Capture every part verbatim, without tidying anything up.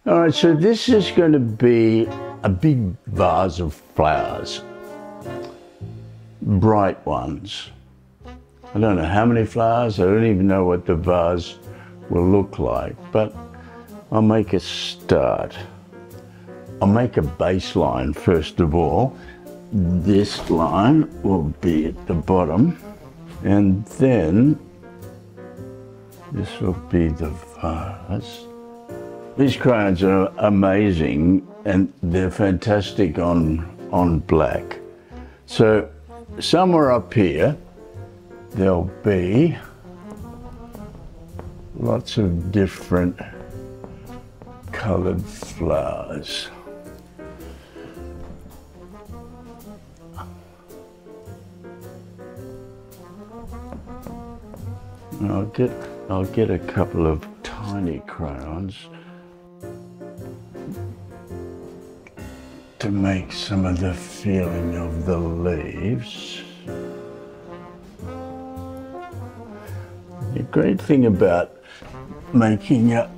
All right, so this is going to be a big vase of flowers, bright ones. I don't know how many flowers, I don't even know what the vase will look like, but I'll make a start. I'll make a baseline first of all. This line will be at the bottom, and then this will be the vase. These crayons are amazing and they're fantastic on, on black. So somewhere up here there'll be lots of different colored flowers. I'll get, I'll get a couple of tiny crayons to make some of the feeling of the leaves. The great thing about making a,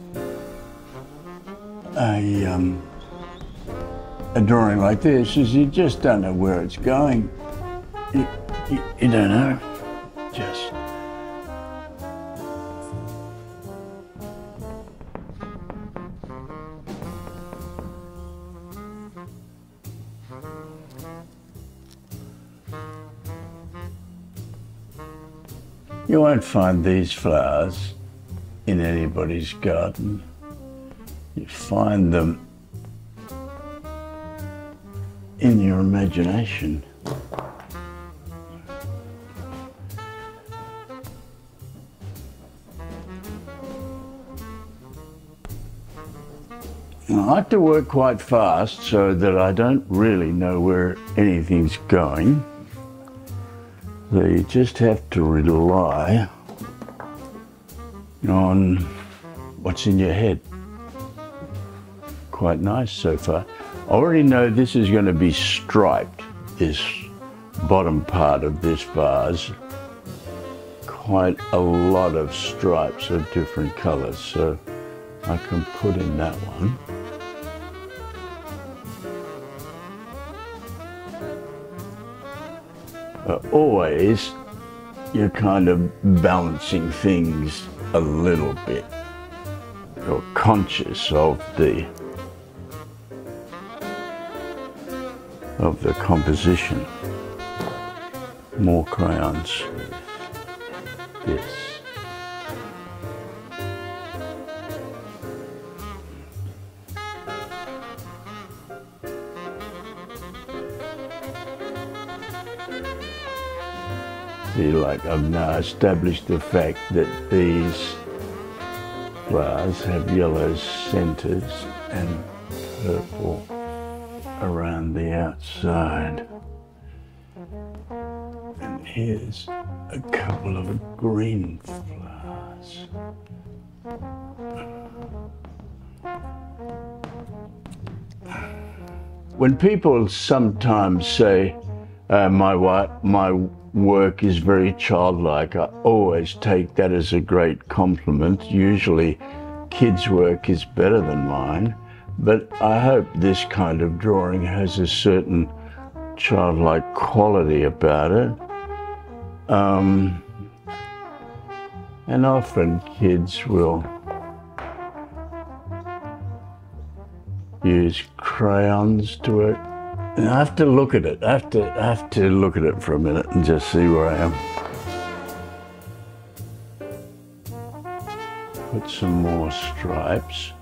a, um, a drawing like this is you just don't know where it's going. You, you, you don't know, just You won't find these flowers in anybody's garden. You find them in your imagination. I like to work quite fast so that I don't really know where anything's going. So you just have to rely on what's in your head. Quite nice so far. I already know this is going to be striped, this bottom part of this vase. Quite a lot of stripes of different colors, so I can put in that one. Uh, always you're kind of balancing things a little bit. You're conscious of the of the composition. More crayons. This. See, like I've now established the fact that these flowers have yellow centers and purple around the outside. And here's a couple of green flowers. When people sometimes say, uh, my wife, my work is very childlike, I always take that as a great compliment. Usually kids' work is better than mine, but I hope this kind of drawing has a certain childlike quality about it. Um, and often kids will use crayons to work. And I have to look at it. I have to, I have to look at it for a minute and just see where I am. Put some more stripes.